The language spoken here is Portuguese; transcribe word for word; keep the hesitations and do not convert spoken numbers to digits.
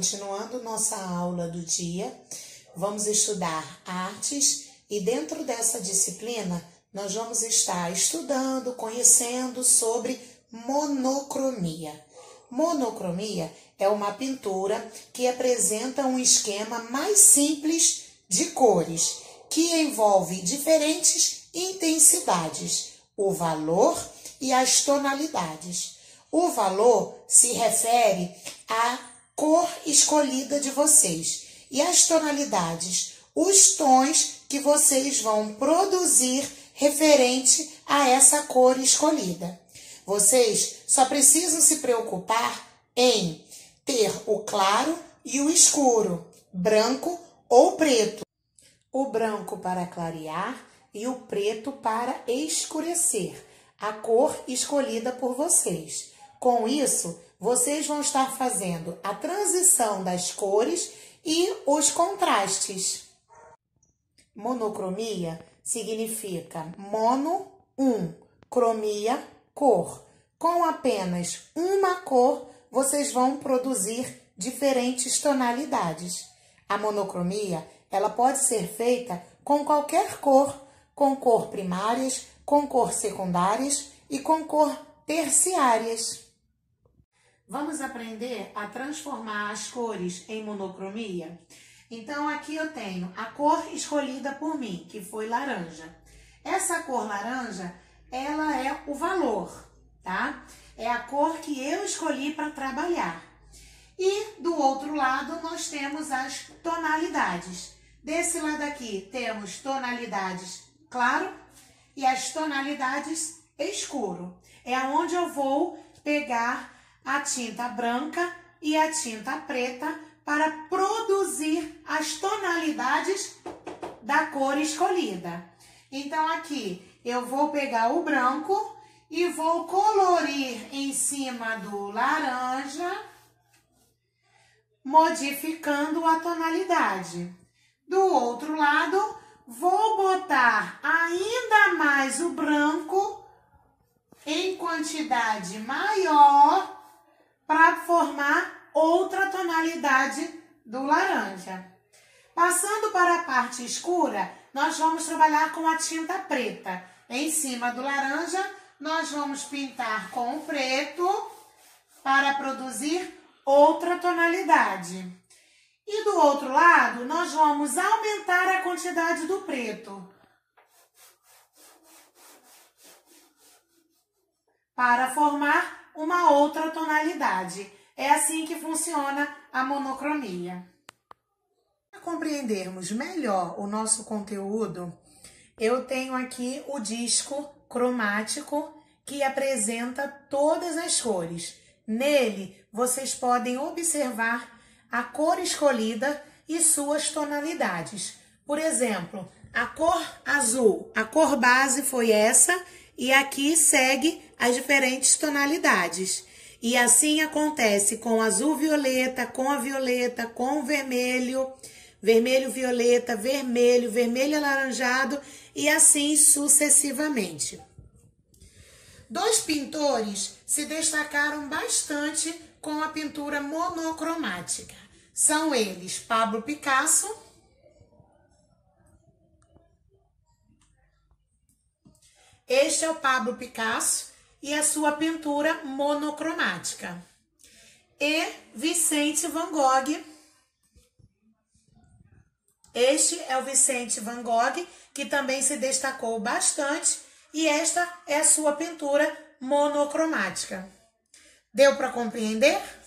continuando nossa aula do dia, vamos estudar artes e dentro dessa disciplina nós vamos estar estudando, conhecendo sobre monocromia. Monocromia é uma pintura que apresenta um esquema mais simples de cores, que envolve diferentes intensidades, o valor e as tonalidades. O valor se refere à cor escolhida de vocês e as tonalidades, os tons que vocês vão produzir referente a essa cor escolhida. Vocês só precisam se preocupar em ter o claro e o escuro, branco ou preto. O branco para clarear e o preto para escurecer, a cor escolhida por vocês. Com isso, vocês vão estar fazendo a transição das cores e os contrastes. Monocromia significa mono, um, cromia, cor. Com apenas uma cor, vocês vão produzir diferentes tonalidades. A monocromia, ela pode ser feita com qualquer cor, com cor primárias, com cor secundárias e com cor terciárias. Vamos aprender a transformar as cores em monocromia? Então, aqui eu tenho a cor escolhida por mim, que foi laranja. Essa cor laranja, ela é o valor, tá? É a cor que eu escolhi para trabalhar. E do outro lado, nós temos as tonalidades. Desse lado aqui, temos tonalidades claro e as tonalidades escuro. É onde eu vou pegar a tinta branca e a tinta preta para produzir as tonalidades da cor escolhida. Então, aqui eu vou pegar o branco e vou colorir em cima do laranja, modificando a tonalidade. Do outro lado, vou botar ainda mais o branco em quantidade maior para formar outra tonalidade do laranja. Passando para a parte escura, nós vamos trabalhar com a tinta preta. Em cima do laranja, nós vamos pintar com o preto para produzir outra tonalidade. E do outro lado, nós vamos aumentar a quantidade do preto para formar uma outra tonalidade. É assim que funciona a monocromia. Para compreendermos melhor o nosso conteúdo, eu tenho aqui o disco cromático que apresenta todas as cores. Nele, vocês podem observar a cor escolhida e suas tonalidades. Por exemplo, a cor azul, a cor base foi essa e aqui segue as diferentes tonalidades. E assim acontece com azul violeta, com a violeta, com o vermelho, vermelho violeta, vermelho, vermelho alaranjado e assim sucessivamente. Dois pintores se destacaram bastante com a pintura monocromática. São eles Pablo Picasso Este é o Pablo Picasso e a sua pintura monocromática. E Vicente Van Gogh. Este é o Vicente Van Gogh, que também se destacou bastante, e esta é a sua pintura monocromática. Deu para compreender?